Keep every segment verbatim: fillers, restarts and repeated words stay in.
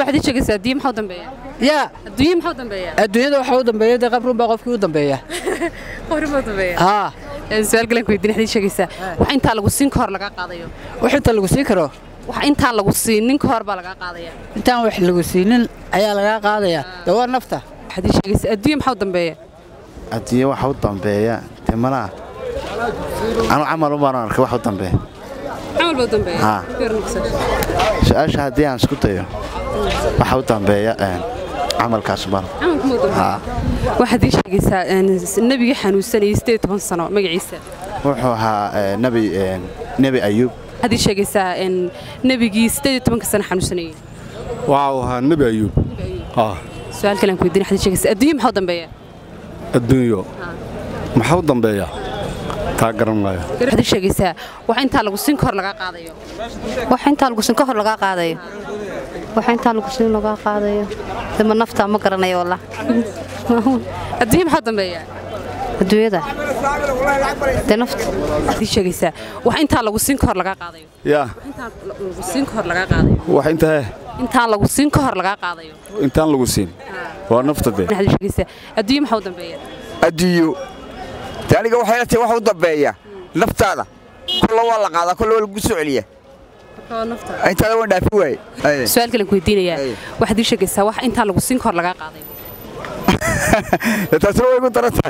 واحد يشجع ساديم حوضن بيا يا الدنيا محوضن بيا الدنيا حوضن بيا ده قبرون بقف كيودن بيا قبرون محوضن بيا ها سؤال قلنا كويدين حد يشجع waxaa inta lagu siin kor laga qaadayo waxa inta lagu siin karo waxa inta lagu siinin kor baa laga qaadaya intaan wax lagu siinin ayaa laga qaadaya dawar nafta حد يشجع الدنيا محوضن بيا الدنيا waxa u dambeeya timana anu amal u baaran arkay waxa u dambeeya amal baa dambeeya ha su'aasha hadii aan isku dayo waxa u dambeeya amalkaas baan ha waxa hadii sheegaysaa nabiga xanuunsanay sideed iyo toban sano magaciisa wuxuu ahaa nabi nabi ayub hadii sheegaysaa nabigii sideed iyo toban sano xanuunsanay waaw ahaa nabi ayub ha su'aal kale aan ku weydiin hadii sheegaysaa adduunyo maxaa dambeeya adduunyo maxaa dambeeya taa garan maayo hadii sheegaysaa waxa inta lagu siin kor laga qaadayo waxa inta lagu siin kor laga qaadayo waxa inta lagu siin laga qaadayo dama nafta ma garanayo wallah adduunyo maxaa dambeeya adduunyada de nafta hadii sheegaysaa waxa inta lagu siin kor laga qaadayo ya inta lagu siin kor laga qaadayo waxa inta inta lagu siin kor laga qaadayo intaan lagu siin waa nafta de hadii sheegaysaa adduunyo maxaa dambeeya adduunyo taaliga waxa ay tahay waxa u dambeeya naftaada kullu waa la qaada kullu waa lagu soo celiya nafta ay taada waan dhaafi way su'aal kale ku weydiinaya waxa hadii sheegaysaa waxa inta lagu siin kor laga qaadayo taasoo way ku darata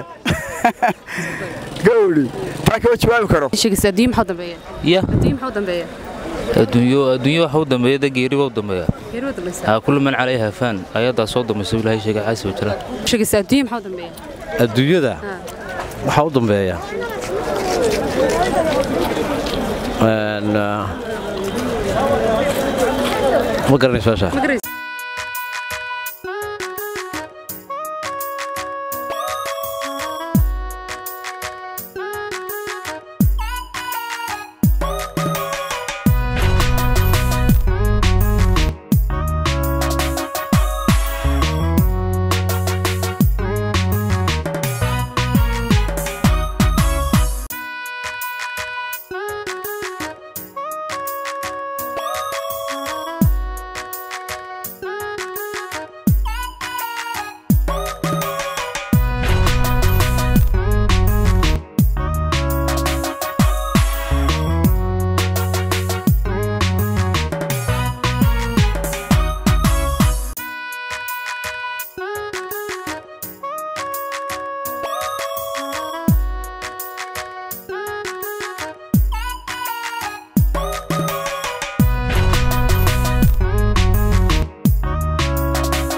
gawri taa ka jawaabi karo sheegaysaa adduunyo maxaa dambeeya ya adduunyo maxaa dambeeya adduunyo adduunyo waxa u dambeeya da geeri waa u dambeeya geeri waa dambeeya ha kullu man calayha fan ayada soo dambeysay ilaahay sheegay caasi wajala sheegaysaa adduunyo maxaa dambeeya adduunyada waxa u dambeeya ma garanaysaa